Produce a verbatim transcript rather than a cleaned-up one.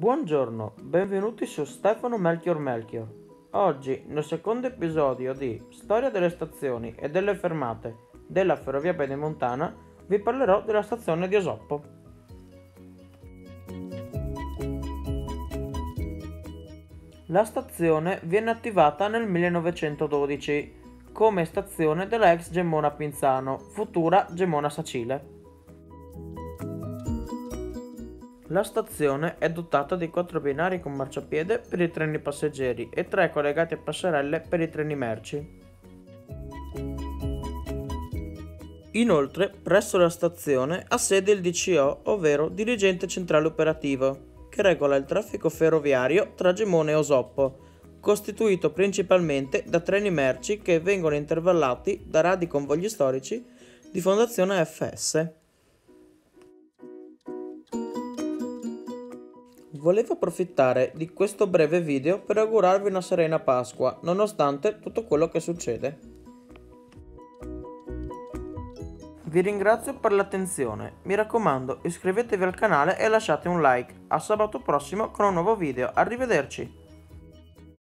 Buongiorno, benvenuti su Stefano Melchior Melchior. Oggi, nel secondo episodio di Storia delle stazioni e delle fermate della Ferrovia Pedemontana, vi parlerò della stazione di Osoppo. La stazione viene attivata nel millenovecentododici come stazione della ex Gemona Pinzano, futura Gemona Sacile. La stazione è dotata di quattro binari con marciapiede per i treni passeggeri e tre collegati a passerelle per i treni merci. Inoltre, presso la stazione ha sede il D C O, ovvero Dirigente Centrale Operativo, che regola il traffico ferroviario tra Gemona e Osoppo, costituito principalmente da treni merci che vengono intervallati da radi convogli storici di Fondazione F S. Volevo approfittare di questo breve video per augurarvi una serena Pasqua, nonostante tutto quello che succede. Vi ringrazio per l'attenzione, mi raccomando iscrivetevi al canale e lasciate un like. A sabato prossimo con un nuovo video, arrivederci!